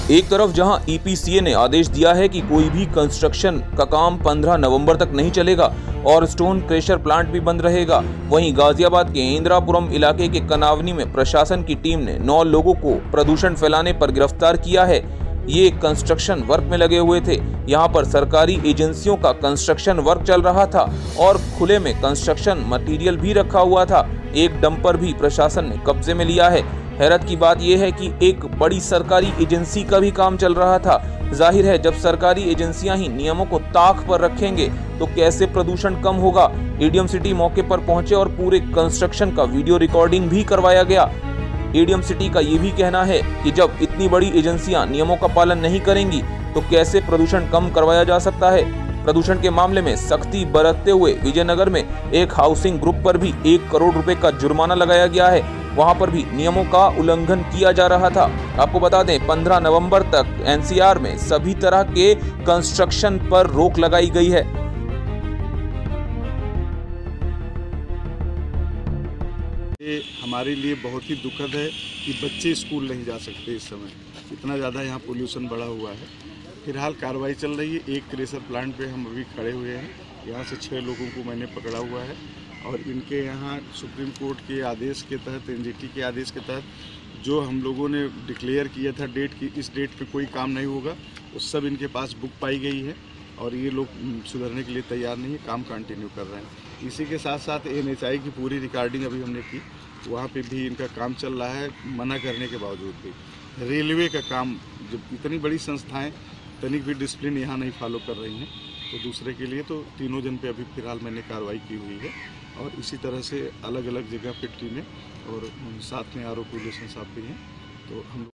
एक तरफ जहां ईपीसीए ने आदेश दिया है कि कोई भी कंस्ट्रक्शन का काम 15 नवंबर तक नहीं चलेगा और स्टोन क्रेशर प्लांट भी बंद रहेगा, वहीं गाजियाबाद के इंदिरापुरम इलाके के कनावनी में प्रशासन की टीम ने 9 लोगों को प्रदूषण फैलाने पर गिरफ्तार किया है। ये कंस्ट्रक्शन वर्क में लगे हुए थे। यहाँ पर सरकारी एजेंसियों का कंस्ट्रक्शन वर्क चल रहा था और खुले में कंस्ट्रक्शन मटेरियल भी रखा हुआ था। एक डंपर भी प्रशासन ने कब्जे में लिया है। हैरत की बात यह है कि एक बड़ी सरकारी एजेंसी का भी काम चल रहा था। जाहिर है, जब सरकारी एजेंसियां ही नियमों को ताक पर रखेंगे तो कैसे प्रदूषण कम होगा। एडीएम सिटी मौके पर पहुंचे और पूरे कंस्ट्रक्शन का वीडियो रिकॉर्डिंग भी करवाया गया। एडीएम सिटी का ये भी कहना है कि जब इतनी बड़ी एजेंसियां नियमों का पालन नहीं करेंगी तो कैसे प्रदूषण कम करवाया जा सकता है। प्रदूषण के मामले में सख्ती बरतते हुए विजयनगर में एक हाउसिंग ग्रुप पर भी 1 करोड़ रुपए का जुर्माना लगाया गया है। वहां पर भी नियमों का उल्लंघन किया जा रहा था। आपको बता दें, 15 नवंबर तक एनसीआर में सभी तरह के कंस्ट्रक्शन पर रोक लगाई गई है। ये हमारे लिए बहुत ही दुखद है कि बच्चे स्कूल नहीं जा सकते। इस समय इतना ज़्यादा यहाँ पोल्यूशन बढ़ा हुआ है। फिलहाल कार्रवाई चल रही है। एक क्रेशर प्लांट पे हम अभी खड़े हुए हैं। यहाँ से 6 लोगों को मैंने पकड़ा हुआ है और इनके यहाँ सुप्रीम कोर्ट के आदेश के तहत, एनजीटी के आदेश के तहत जो हम लोगों ने डिक्लेयर किया था डेट की, इस डेट पे कोई काम नहीं होगा, वो सब इनके पास बुक पाई गई है और ये लोग सुधरने के लिए तैयार नहीं है, काम कंटिन्यू कर रहे हैं। इसी के साथ साथ एनएचआई की पूरी रिकॉर्डिंग अभी हमने की, वहाँ पे भी इनका काम चल रहा है मना करने के बावजूद भी। रेलवे का काम, जब इतनी बड़ी संस्थाएँ तनिक भी डिसिप्लिन यहाँ नहीं फॉलो कर रही हैं, तो दूसरे के लिए तो तीनों जन पे अभी फिलहाल मैंने कार्रवाई की हुई है और इसी तरह से अलग अलग जगह पे टीमें और साथ में आरओ पुलिस साहब भी हैं, तो हम